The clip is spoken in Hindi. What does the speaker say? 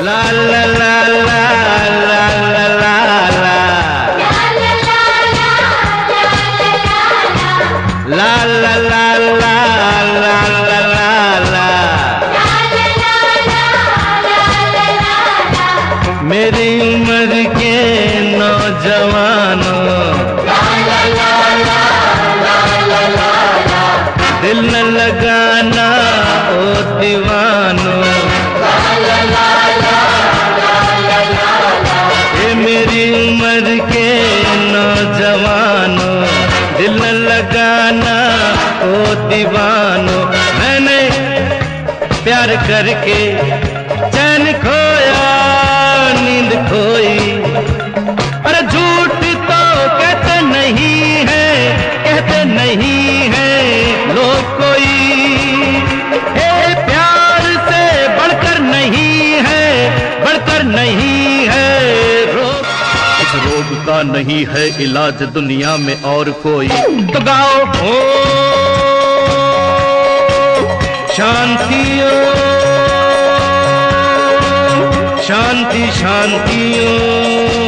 ला ला ला ला ला ला ला ला ला ला ला ला ला ला ला। मेरी उम्र के नौजवानों दिल न लगाना ओ दीवानों, ये मेरी उम्र के नौजवानों दिल न लगाना ओ दीवानों। मैंने प्यार करके चैन खोया नींद खोई, अरे झूठ तो कहते नहीं है, कहते नहीं है लोग कोई। हे प्यार से बढ़कर नहीं है, बढ़कर नहीं है रोग। इस रोग का नहीं है इलाज दुनिया में और कोई। तो गाओ ओ शांति ओ शांति शांति ओ।